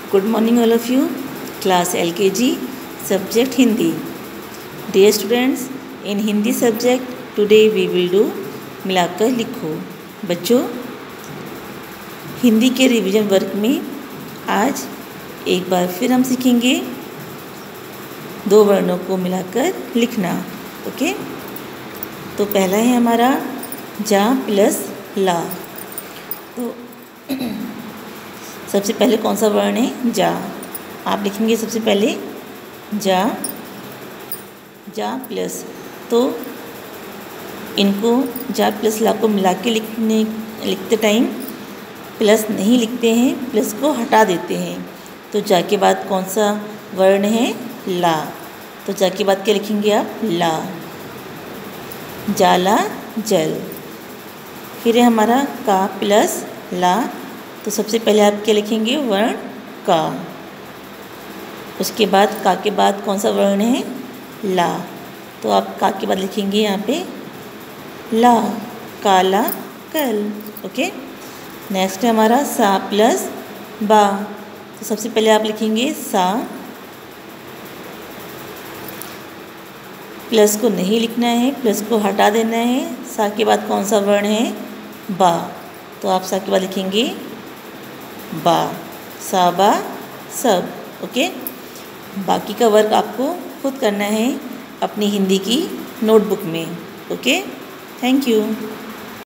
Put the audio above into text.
Good morning all of you. Class LKG, subject Hindi. Dear students, in Hindi subject today we will do मिलाकर लिखो. बच्चों, हिंदी के revision work में आज एक बार फिर हम सीखेंगे दो वर्णों को मिलाकर लिखना. ओके, तो पहला है हमारा जा प्लस ला. तो सबसे पहले कौन सा वर्ण है? जा. आप लिखेंगे सबसे पहले जा, जा प्लस. तो इनको जा प्लस ला को मिला के लिखते टाइम प्लस नहीं लिखते हैं, प्लस को हटा देते हैं. तो जा के बाद कौन सा वर्ण है? ला. तो जा के बाद क्या लिखेंगे आप? ला. जाला जल. फिर है हमारा का प्लस ला. तो सबसे पहले आप क्या लिखेंगे? वर्ण का. उसके बाद का के बाद कौन सा वर्ण है? ला. तो आप का के बाद लिखेंगे यहाँ पे ला. काला कल. ओके. नेक्स्ट है हमारा सा प्लस बा. तो सबसे पहले आप लिखेंगे सा. प्लस को नहीं लिखना है, प्लस को हटा देना है. सा के बाद कौन सा वर्ण है? बा. तो आप सा के बाद लिखेंगे बा. सा बा सब. ओके. बाकी का वर्क आपको खुद करना है अपनी हिंदी की नोटबुक में. Okay, thank you.